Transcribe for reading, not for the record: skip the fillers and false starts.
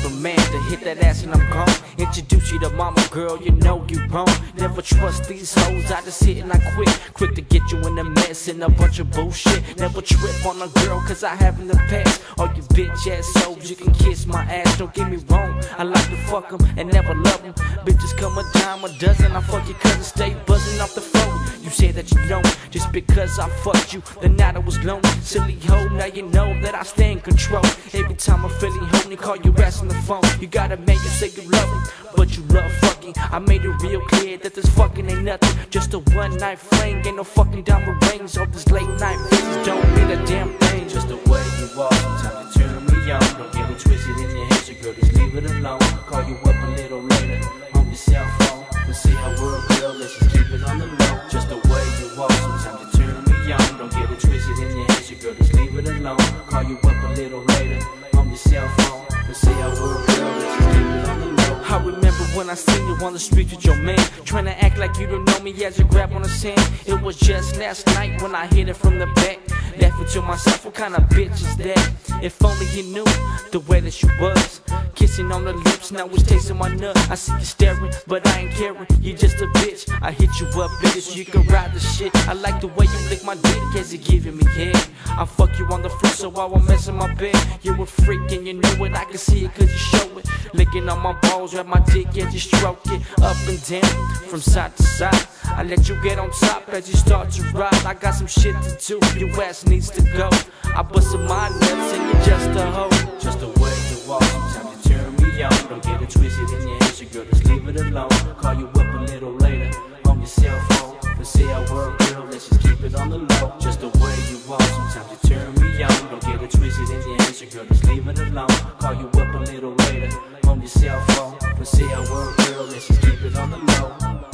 Superman to hit that ass and I'm gone. Introduce you to mama, girl, you know you wrong. Never trust these hoes, I just hit and I quit. Quick to get you in a mess and a bunch of bullshit. Never trip on a girl cause I have in the past. All you bitch ass hoes, you can kiss my ass, don't get me wrong. I like to fuck them and never love them. Bitches come a dime a dozen, I fuck your cousin, stay buzzing off the phone. You say that you don't, just because I fucked you, the night I was lonely. Silly hoe, now you know that I stay in control. Every time I'm feeling homely, call your ass on the phone. You got a man, you say you love him, but you love fucking. I made it real clear that this fucking ain't nothing, just a one night fling. Ain't no fucking diamond rings, all this late night visits don't mean a damn thing. Just the way you walk, sometimes you turn me on. Don't get it twisted in your head, so girl, just leave it alone. I'll call you up a little later on your cell phone. Let's see how we're girl, let's just keep it on the low. Just the way you walk, sometimes you turn me on. Don't get it twisted in your head, so girl, just leave it alone. I'll call you up a little later on your cell phone. Let's see how we're girl, let's just keep it on the low. I remember when I seen you on the street with your man, trying to act like you don't know me as you grab on his hand. It was just last night when I hit it from the back. Laughing to myself, what kind of bitch is that? If only you knew the way that you was. Kissing on the lips, now it's tasting my nut. I see you staring, but I ain't caring. You just a bitch, I hit you up, bitch, so you can ride the shit. I like the way you lick my dick as you giving me head. I fuck you on the floor, so I won't mess in my bed. You're a freak and you know it, I can see it cause you show it. Licking on my balls, wrap my dick as you stroke it. Up and down, from side to side. I let you get on top as you start to ride. I got some shit to do, your ass needs to go. I busted my nuts and you're just a hoe. Just the way you walk, sometimes you turn me on. Don't get it twisted in your head, so girl, just leave it alone. Call you up a little later on your cell phone. Let's see how we're girl, let's just keep it on the low. Just the way you walk, sometimes you turn me on. Don't get it twisted in your head, so girl, just leave it alone. Call you up a little later on your cell phone. Let's see how we're girl, let's just keep it on the low.